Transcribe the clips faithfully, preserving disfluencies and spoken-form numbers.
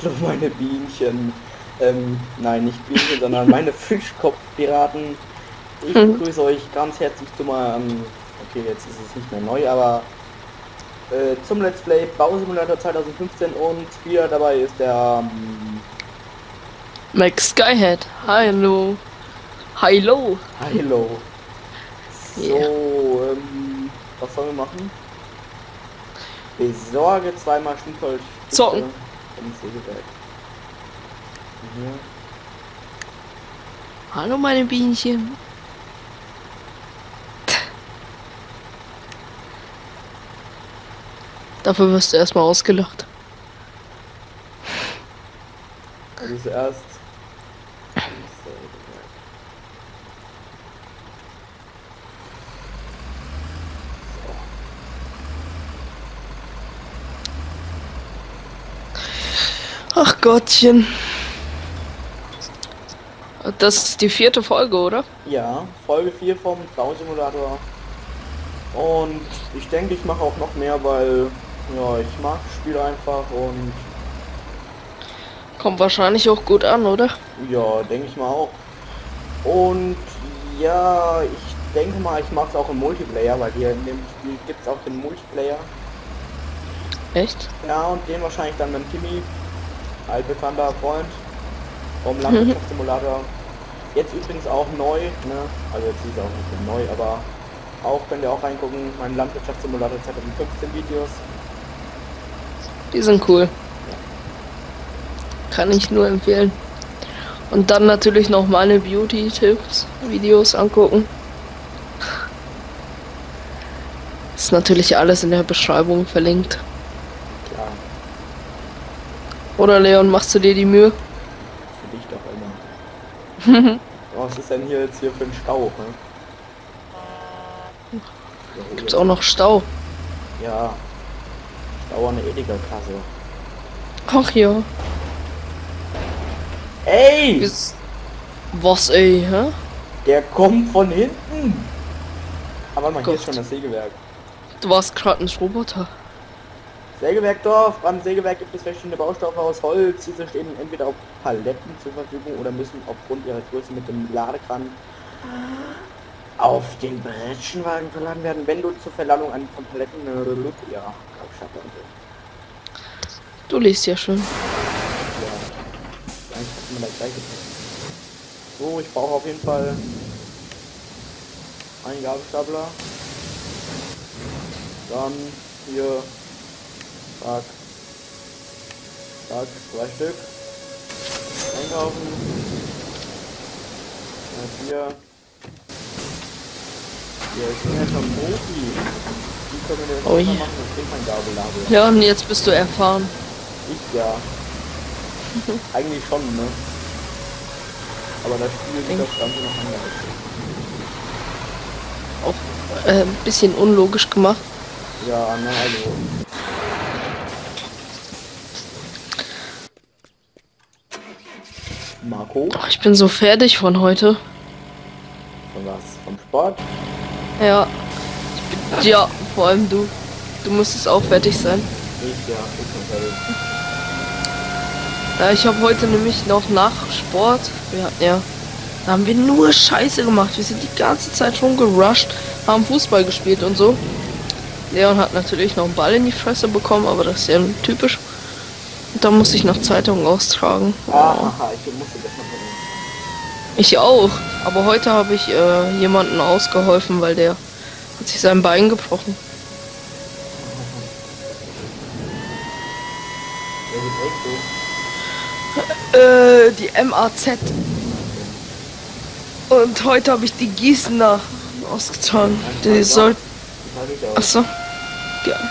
Hallo meine Bienchen. Ähm, nein, nicht Bienchen, sondern meine Fischkopfpiraten. Ich Hm. begrüße euch ganz herzlich zu meinem, okay, jetzt ist es nicht mehr neu, aber äh, zum Let's Play Bausimulator zwanzig fünfzehn und wieder dabei ist der ähm, Max Skyhead. Hallo. Hallo. Hilo. Yeah. So, ähm, was sollen wir machen? Besorge zweimal Schnittholzstifte Zocken. vom Sägewerk. Mhm. Hallo meine Bienchen. Dafür wirst du erstmal ausgelacht. Also zuerst vom Sägewerk. So. Ach Gottchen. Das ist die vierte Folge, oder? Ja, Folge vier vom Bausimulator. Und ich denke, ich mache auch noch mehr, weil ja, ich mag das Spiel einfach und Kommt wahrscheinlich auch gut an, oder? ja, denke ich mal auch. Und ja, ich denke mal, ich mache es auch im Multiplayer, weil hier in dem Spiel gibt es auch den Multiplayer. Echt? Ja, und den wahrscheinlich dann mit Timmy, altbekannter Freund vom Landwirtschaftssimulator. Jetzt übrigens auch neu, ne? Also jetzt ist er auch nicht so neu, aber auch könnt ihr auch reingucken, mein Landwirtschaftssimulator zwanzig fünfzehn Videos. Die sind cool. Kann ich nur empfehlen. Und dann natürlich noch meine Beauty-Tipps, Videos angucken. Ist natürlich alles in der Beschreibung verlinkt. Klar, Oder Leon, machst du dir die Mühe? für dich doch immer. Was ist denn hier jetzt hier für ein Stau, ne? Ja, oh, Gibt's jetzt- auch noch Stau? Ja, Stau an der Edeka-Kasse. Ach ja. Ey! Wie's- Was, ey, hä? Der kommt von hinten! Aber mal, hier ist Gott. schon das Sägewerk. Du warst gerade ein Roboter. Sägewerkdorf, beim Sägewerk gibt es verschiedene Baustoffe aus Holz. Diese stehen entweder auf Paletten zur Verfügung oder müssen aufgrund ihrer Größe mit dem Ladekran auf den Bretschenwagen verladen werden. Wenn du zur Verladung an von Paletten, äh, ja, Kaufschaffe und so. Du liest ja schön. Ja, eigentlich hat man das gleiche. So, ich brauche auf jeden Fall einen Gabelstapler. Dann hier, zack, zack, zwei Stück. Einkaufen. Jetzt hier. Hier, ich bin ja schon Profi. Wie können wir das Oh besser je. machen? Ich bin kein Gabellabel. Ja, und jetzt bist du erfahren. Ich ja. Eigentlich schon, ne? Aber das Spiel sieht Denk- das Ganze noch anders. Auch äh, ein bisschen unlogisch gemacht. Ja, ne, also. Marco? Ach, ich bin so fertig von heute. Von was? Vom Sport? Ja. Ich bin, ja, vor allem du. Du musstest auch fertig sein. Ich ja, ich bin fertig. Ja, ich habe heute nämlich noch nach Sport. Wir hatten ja. Da haben wir nur Scheiße gemacht. Wir sind die ganze Zeit schon gerusht, haben Fußball gespielt und so. Leon hat natürlich noch einen Ball in die Fresse bekommen, aber das ist ja typisch. Und da musste ich noch Zeitungen austragen. Ah, ich musste das noch machen. Ich auch. Aber heute habe ich äh, jemanden ausgeholfen, weil der hat sich sein Bein gebrochen. Der geht echt so. Äh, die M A Z. Und heute habe ich die Gießener ausgetan. Die soll. Das halte ich auch. Achso. Gerne.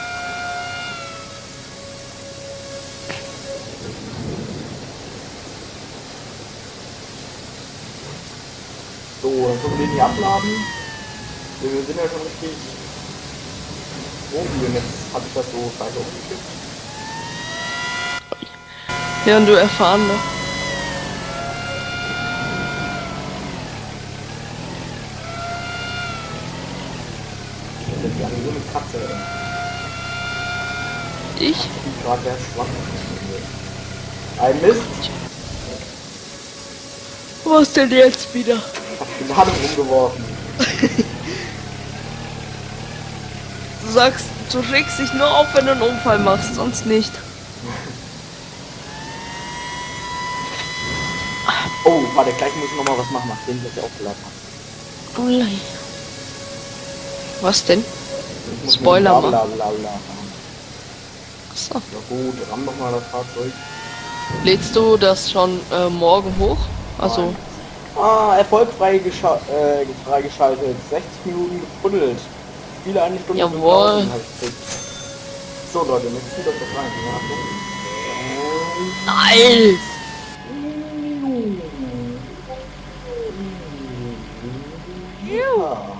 So, dann können wir den hier abladen. Wir sind ja schon richtig Profi und jetzt habe ich das so falsch aufgekippt. Ja, und du erfahren noch. Das ist ja so eine Katze, ey. Ich? Die gerade der schwach ist. Ein Mist. Was denn jetzt wieder? Ich hab die Ladung umgeworfen. Du sagst, du regst dich nur auf, wenn du einen Unfall machst, sonst nicht. Oh, warte, gleich muss ich noch mal was machen, nachdem ich das aufgeladen habe. Oh nein. Was denn? Ich muss Spoiler bla, machen. bla, bla, bla machen. Achso. Ja gut, ramm doch mal das Fahrzeug. Lädst du das schon äh, morgen hoch? Also. Nein. Ah, erfolgfrei gescha äh, freigeschaltet. sechzig Minuten gefuddelt. Spiele eine Stunde. Jawohl. So Leute, jetzt zieht euch das rein. Ja, Nice! ja.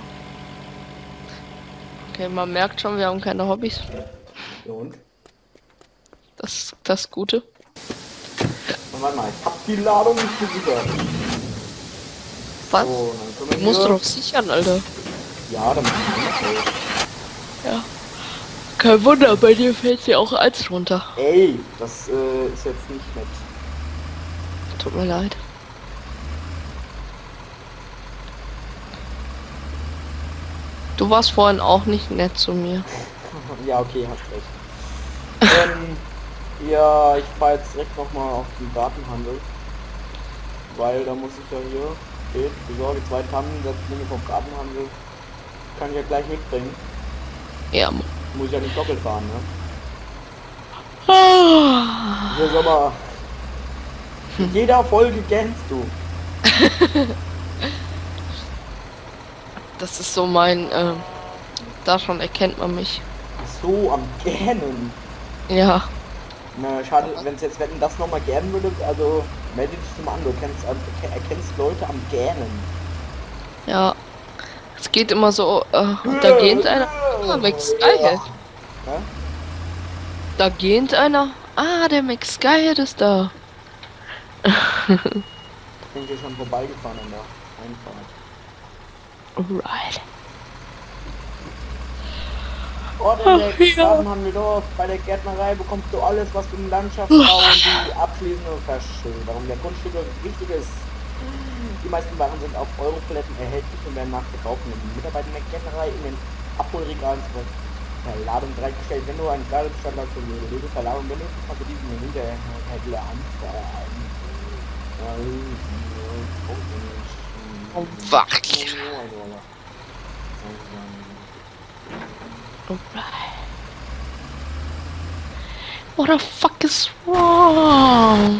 Okay, man merkt schon, wir haben keine Hobbys. Und? Das ist das Gute. Warte mal, ich hab die Ladung nicht gesichert. Was? So, dann können Du wir musst hier- doch sichern, Alter. Ja, dann machen wir das. Ja. Kein Wunder, bei dir fällt ja auch eins runter. Ey, das äh, ist jetzt nicht nett. Tut mir leid. Du warst vorhin auch nicht nett zu mir. Ja, okay, hast recht. ähm, ja, ich fahre jetzt direkt nochmal auf den Gartenhandel. Weil da muss ich ja hier, steht, besorge zwei Tannen, Setzlinge vom Gartenhandel. Kann ich ja gleich mitbringen. Ja, Mann. Muss ich ja nicht doppelt fahren, ne? Ah. Hier, sag mal. In jeder Folge gähnst du. Das ist so mein, äh, da schon erkennt man mich. Ach so, am Gähnen. Ja. Na, schade, wenn es jetzt Wetten das nochmal gähnen würde, also melde dich mal an, du kennst, äh, erkennst Leute am Gähnen. Ja. Es geht immer so, äh, da geht einer. Ah, Max Skyhead. Ja? Da geht einer. Ah, der Max Skyhead ist da. Ich bin hier schon vorbeigefahren an der Einfahrt. Alright. Oh, Ach, der ja. Gartenhandeldorf. Bei der Gärtnerei bekommst du alles, was für den Landschaftsbau und die abschließende Verschilderung der Grundstücke wichtig ist. Die meisten Waren sind auf Europaletten erhältlich und werden nachverkauft. Die Mitarbeiter in der Gärtnerei in den Abholregalen zur Verladung bereitgestellt. Wenn du einen Gartenstand hast und eine Verladung benutzt, kannst du diesen Hinterhändler anfragen. Oh, wach. Alright. What the fuck is wrong?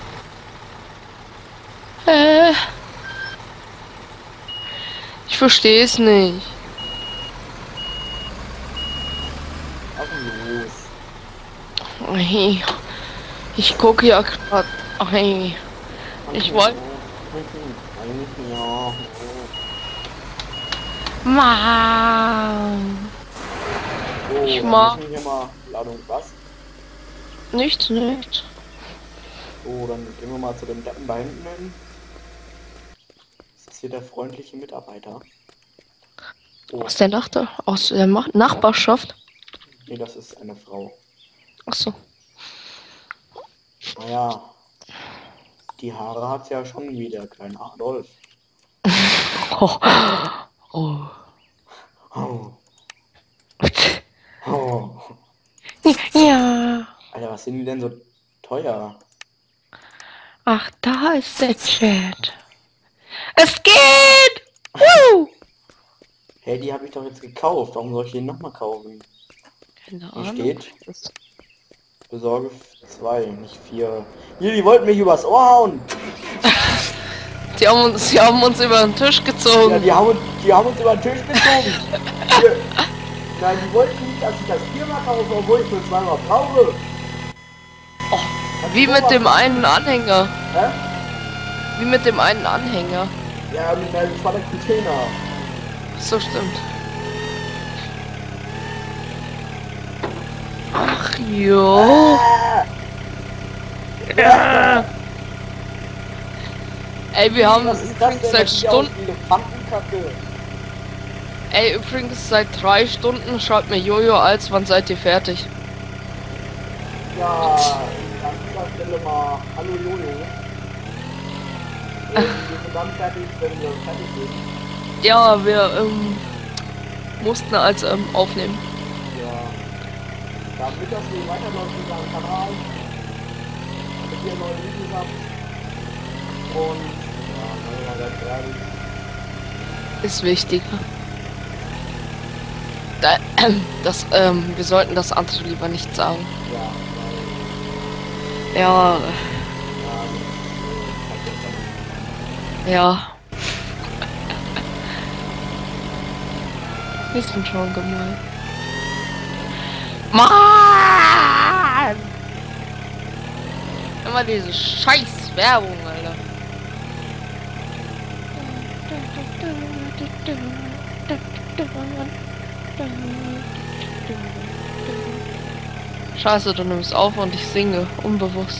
Äh. Ich verstehe es nicht. los. Hey. Ich gucke ja gerade. Hey. Ich wollte. Ja. Mann. Oh, Ich dann mag- müssen wir hier mal Ladung was? Nichts, nichts. So, dann gehen wir mal zu dem Deppen da hinten hin. Das ist hier der freundliche Mitarbeiter. Oh, Aus der Nacht aus der Ma Nachbarschaft. nee, das ist eine Frau. Ach so. Naja, die Haare hat ja schon wie der kleine Adolf. Oh. Oh. Oh. Oh. Ja. Alter, was sind die denn so teuer? Ach, da ist der Chat. Es geht! Woo! Hey, die habe ich doch jetzt gekauft. Warum soll ich den nochmal kaufen? Keine Hier Ahnung. steht, besorge zwei, nicht vier. Hier, die wollten mich übers Ohr hauen. Die haben uns, die haben uns über den Tisch gezogen. Ja, die haben, uns- die haben uns über den Tisch gezogen. Hier. Nein, die wollten nicht, dass ich das viermal kaufe, obwohl ich nur zweimal brauche. Oh, Kannst wie du mit mal- dem einen Anhänger. Hä? Wie mit dem einen Anhänger. Ja, mit einem schwachen Container. So stimmt. Ach jo. Ja. Ey, wir haben Was ist das übrigens denn? seit Das sieht ja aus Stunden. wie Elefantenkacke. Ey, übrigens seit drei Stunden schreibt mir Jojo als, wann seid ihr fertig? Ja, ganz dieser Stelle mal Hallo Jojo. Wir sind dann fertig, wenn wir fertig sind. Ja, wir ähm, mussten als ähm, aufnehmen. Ja. Damit das Spiel weiterläuft in seinem Kanal. Damit ihr neue Videos habt. Und ja, sagen wir mal ganz ehrlich. Ist wichtiger. Da, äh, das, ähm, wir sollten das andere lieber nicht sagen. Ja, weil, Ja, ja, das ist halt ja. Wir sind schon gemein. Mann! Immer diese scheiß Werbung, Alter. Scheiße, du nimmst auf und ich singe, unbewusst.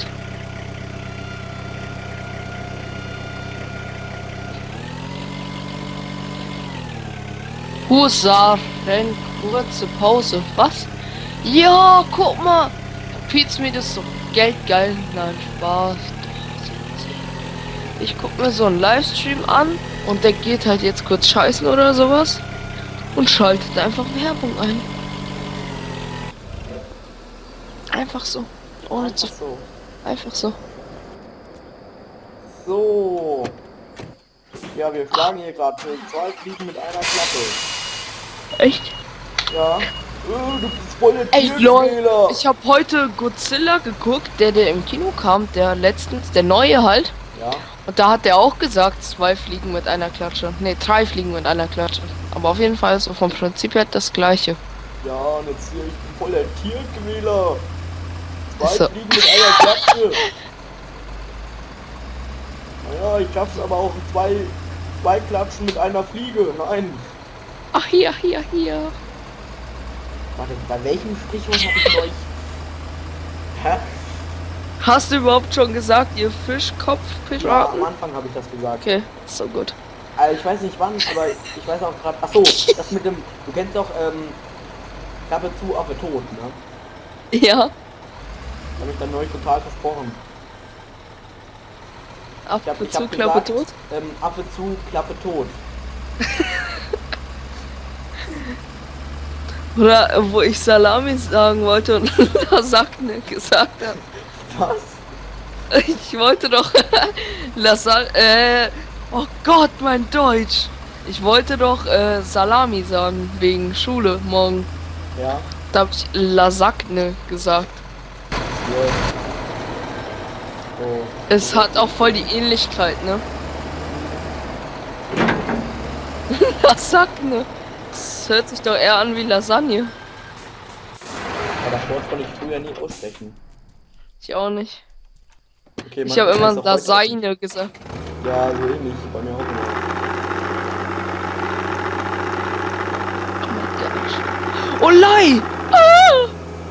Husaren, kurze Pause. Was? Ja, guck mal. Pizza das so Geld geil. Nein, Spaß. Ich guck mir so einen Livestream an und der geht halt jetzt kurz scheißen oder sowas und schaltet einfach Werbung ein. Einfach so. Ohne zu. einfach so. Einfach so. So. Ja, wir schlagen hier gerade zwei Fliegen mit einer Klappe. Echt? Ja. Äh, du bist voll der Ey, lol. Tierquäler. Ich habe heute Godzilla geguckt, der der im Kino kam, der letztens, der neue halt. Ja. Und da hat er auch gesagt, zwei Fliegen mit einer Klatsche. Ne, drei Fliegen mit einer Klatsche. Aber auf jeden Fall so vom Prinzip her das gleiche. Ja, und jetzt hier, ich bin voll der Tierquäler. Zwei So. Fliegen mit einer Klappe. Naja, ich schaff's aber auch zwei, zwei Klatschen mit einer Fliege. Nein. Ach, hier, hier, hier. Warte, bei welchem Sprichwort hab ich euch? Hä? Hast du überhaupt schon gesagt, ihr Ja, Fischkopf-Piraten? am Anfang habe ich das gesagt. Okay, so gut. Also ich weiß nicht wann, aber ich weiß auch gerade. Ach so, das mit dem. Du kennst doch ähm, Klappe zu, Affe tot, ne? Ja, Habe ich dann neulich total versprochen. ab Ich hab, ich zu hab Klappe gesagt, tot. Ähm, Affe zu, Klappe tot. Oder äh, wo ich Salami sagen wollte und Lasagne gesagt habe. Was? Ich wollte doch Lasagne, äh, oh Gott, mein Deutsch. Ich wollte doch äh, Salami sagen, wegen Schule morgen. Ja. Da hab ich Lasagne gesagt. Ja. So. Es hat auch voll die Ähnlichkeit, ne? Lasagne. Das hört sich doch eher an wie Lasagne. Aber das Wort konnte ich früher nie aussprechen. Ich auch nicht. Okay, Ich man habe kann immer es auch heute Lasagne gesagt. nicht. Ja, so ähnlich. Bei mir auch immer. Oh Lei! Ah!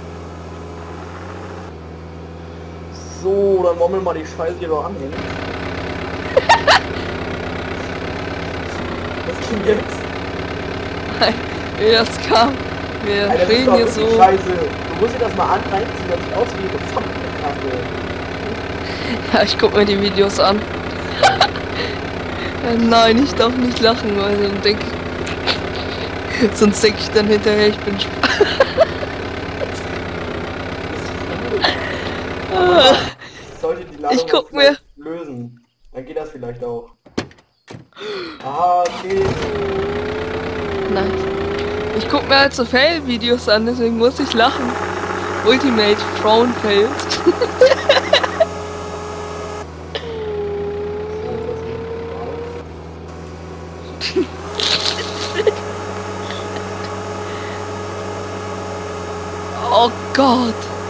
So, dann wollen wir mal die Scheiße hier doch anhängen. Was ging jetzt? Wie das kam. Wir Alter, das ist reden doch hier wirklich so. Scheiße. Du musst dir das mal an reinziehen, das sieht aus wie eine Pfannenkappe. Ja, ich guck mir die Videos an. Äh, Nein, ich darf nicht lachen, weil dann denk sonst denke ich dann hinterher, ich bin Sp Ich sollte die Ladung Ich guck auch mir- lösen. Dann geht das vielleicht auch. Ah, okay. Nein. Ich guck mir halt so Fail-Videos an, deswegen muss ich lachen. Ultimate Thrown Fails. So, das geht Oh Gott.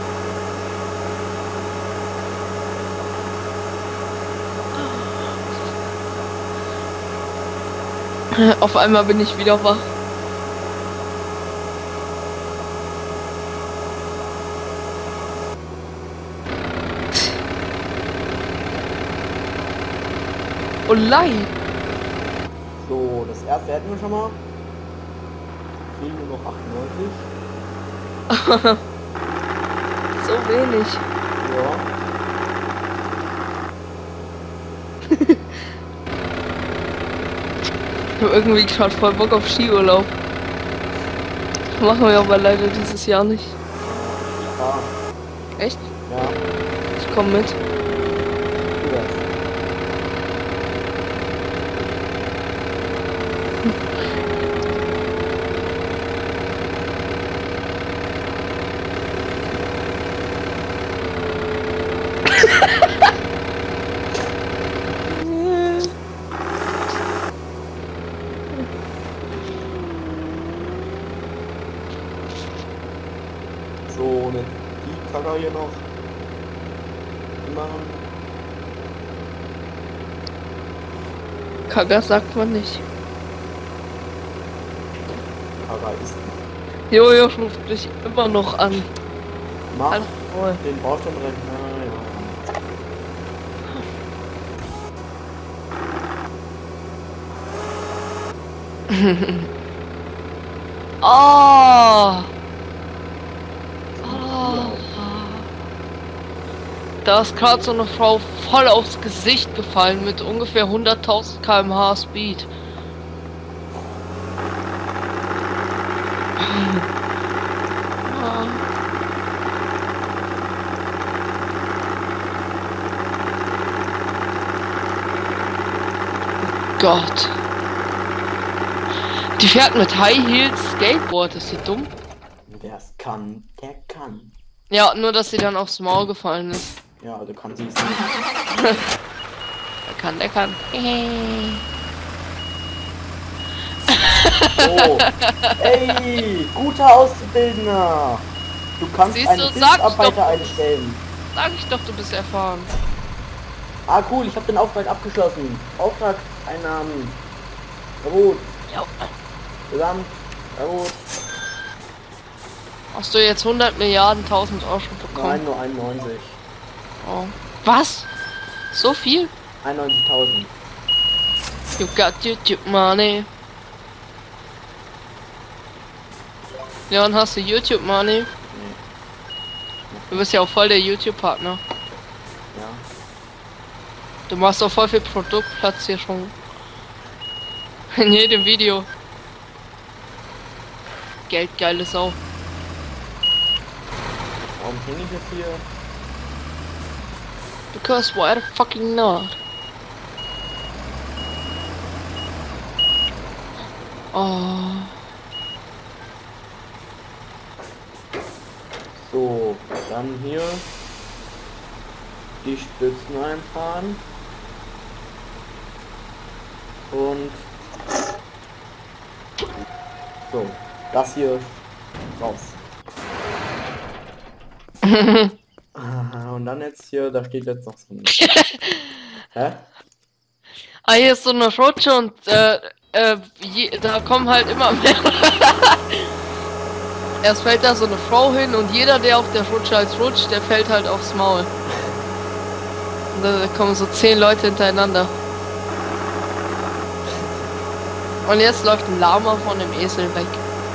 Auf einmal bin ich wieder wach. Oh Lei. So, das erste hätten wir schon mal. Fehlen nur noch achtundneunzig. So wenig. Ja. Ich hab irgendwie gerade voll Bock auf Skiurlaub. Machen wir aber leider dieses Jahr nicht. Ah, Echt? ja, Ich komm mit. tu das. So, und jetzt die Kacker hier noch machen. Kaga sagt man nicht. Kacker ist. Jojo ruft dich immer noch an. Mach Hallo. den Bausteinrechner, ja. Oh. Oh. Da ist gerade so eine Frau voll aufs Gesicht gefallen mit ungefähr hunderttausend Kilometer pro Stunde Speed. Gott. Die fährt mit High Heels Skateboard, ist sie dumm? Wer es kann, der kann. Ja, nur dass sie dann aufs Maul gefallen ist. Ja, also kann sie es nicht. Der kann, der kann. Oh, ey, guter Auszubildender. Du kannst Siehst einen du, sag's Hilfsarbeiter doch. einstellen. Sag ich doch, du bist erfahren. Ah, cool, ich habe den Auftrag abgeschlossen. Auftrag Einnahmen. Gut. Ja. Gesamt. Gut. Hast du jetzt hundert Milliarden tausend Euro schon bekommen? Nein, nur einundneunzig. Oh. Was? So viel? einundneunzigtausend. You got YouTube money. Leon, hast du YouTube money? Nee. Du bist ja auch voll der YouTube-Partner. Ja. Du machst auch voll viel Produktplatzierung. In jedem Video. Geldgeile Sau. Warum hänge ich jetzt hier? Because why the fucking not? Oh. So, dann hier die Stützen einfahren. Und so, das hier raus. Und dann jetzt hier, da steht jetzt noch so ein... Hä? Ah, hier ist so eine Rutsche und äh, äh, je, da kommen halt immer mehr. Erst fällt da so eine Frau hin und jeder, der auf der Rutsche als rutscht, der fällt halt aufs Maul. Und da kommen so zehn Leute hintereinander. Und jetzt läuft ein Lama von dem Esel weg.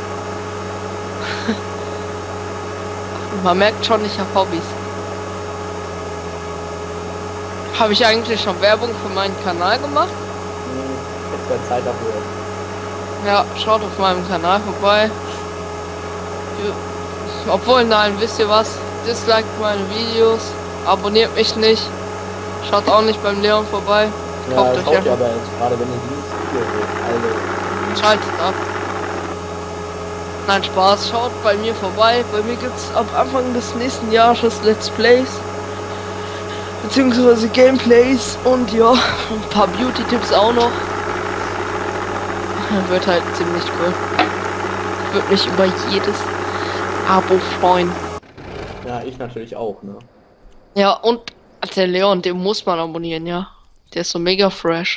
Man merkt schon, ich habe Hobbys. Habe ich eigentlich schon Werbung für meinen Kanal gemacht? Hm, jetzt wäre Zeit dafür. Ja, schaut auf meinem Kanal vorbei. Obwohl, nein, wisst ihr was? Disliked meine Videos, abonniert mich nicht, schaut auch nicht beim Leon vorbei. Ja, Kauft euch schaut ja. ihr aber jetzt gerade, wenn ihr dieses Video seht. Also, Schaltet ab. Nein, Spaß, schaut bei mir vorbei. Bei mir gibt's ab Anfang des nächsten Jahres Let's Plays. Beziehungsweise Gameplays und ja, ein paar Beauty-Tipps auch noch. Wird halt ziemlich cool. Würde mich über jedes Abo freuen. ja, ich natürlich auch, ne? Ja, und der Leon, den muss man abonnieren, ja. Der ist so mega fresh.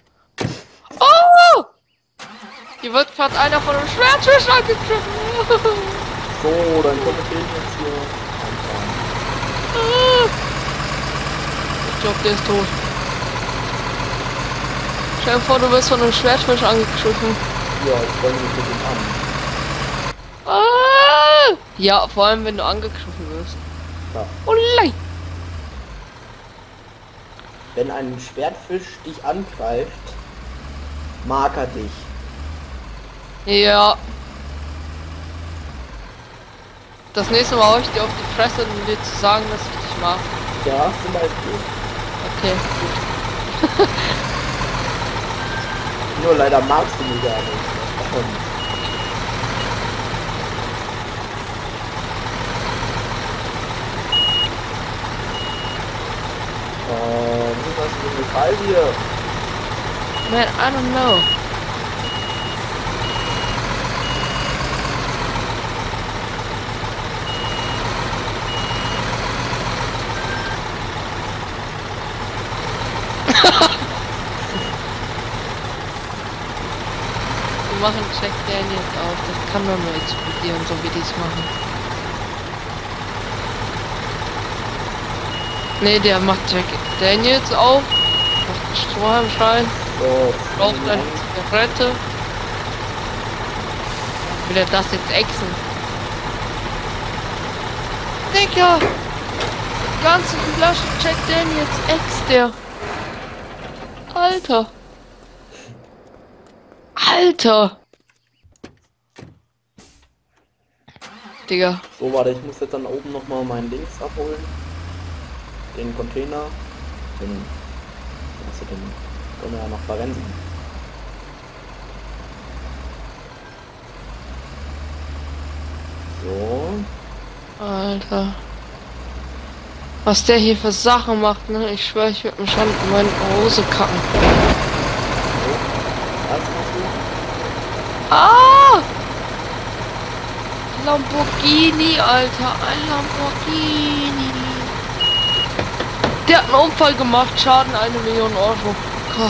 Oh! Hier wird gerade einer von einem Schwertfisch angegriffen. So, dann können wir den jetzt hier anfangen. Ich glaube, der ist tot. Stell dir vor, du wirst von einem Schwertfisch angegriffen. Ja, ich freue mich mit dem an. Ah! Ja, vor allem, wenn du angegriffen wirst. Ja. Oh nein! Wenn ein Schwertfisch dich angreift, Marker dich. Ja. Das nächste Mal hau ich dir auf die Fresse, um dir zu sagen, dass ich dich mag. Ja, zum Beispiel. Okay, gut. Nur leider magst du mich gar nicht. Warum? Oh, was hast du für einen Fall hier? Man, I don't know. Wir machen Jack Daniels auf. Das kann man nur explodieren, so wie die es machen. Ne, der macht Jack Daniels auf. Macht einen Strohhalmschein. So, Raucht eine Zigarette. Will er das jetzt exen? Digga! Die ganze Flasche Jack Daniels ex der. Alter! Alter! Digga. So, warte, ich muss jetzt dann oben nochmal meinen Links abholen. Den Container. Den. Also den können wir ja noch verwenden. So. Alter. Was der hier für Sachen macht, ne? Ich schwöre, ich würde mir schon in meine Hose kacken. Was machst du? Ah! Lamborghini, Alter. Ein Lamborghini. Der hat einen Unfall gemacht. Schaden eine Million Euro. Gott.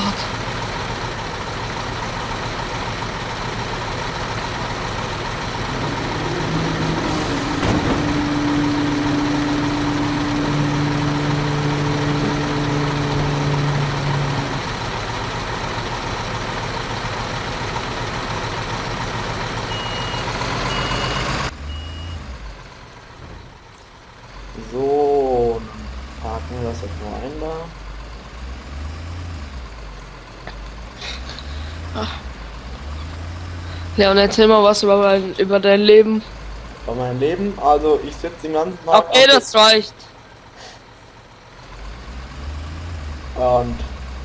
So, dann parken wir das jetzt mal ein da. Leon, erzähl mal was über, mein, über dein Leben. Bei meinem Leben, also ich sitze den ganzen Tag. Okay, das reicht. Und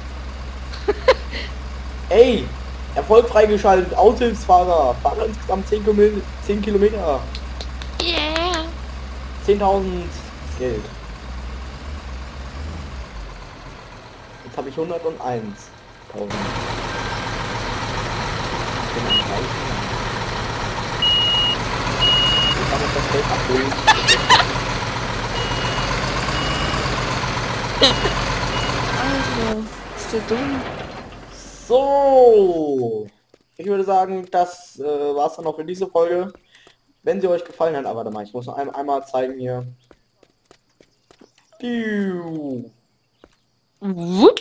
ey, Erfolg freigeschaltet, Aushilfsfahrer, fahre insgesamt zehn Kilometer. Yeah. zehntausend Geld. Jetzt habe ich hunderteins.tausend. Ich bin am Reichen. Jetzt kann ich das Geld abholen. Alter, ist der dumm? So, ich würde sagen, das äh, war's dann auch für diese Folge. Wenn sie euch gefallen hat, aber warte mal, ich muss noch ein, einmal zeigen hier. Piu. Wupp.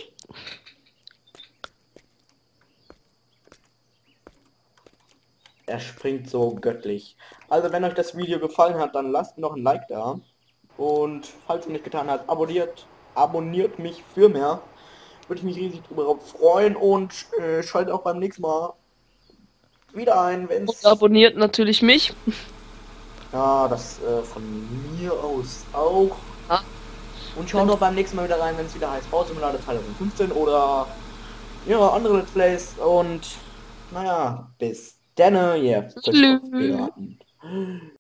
Er springt so göttlich. Also wenn euch das Video gefallen hat, dann lasst noch ein Like da. Und falls ihr nicht getan habt, abonniert, abonniert mich für mehr. Würde ich mich riesig darüber freuen und äh, schaltet auch beim nächsten Mal wieder ein, wenn Und abonniert natürlich mich. Ja, das äh, von mir aus auch. Ja. Und schaut doch beim nächsten Mal wieder rein, wenn es wieder heißt Bausimulator zwanzig fünfzehn oder ja, andere Let's Plays. Und naja, bis dann, ihr Tschüss. Piraten.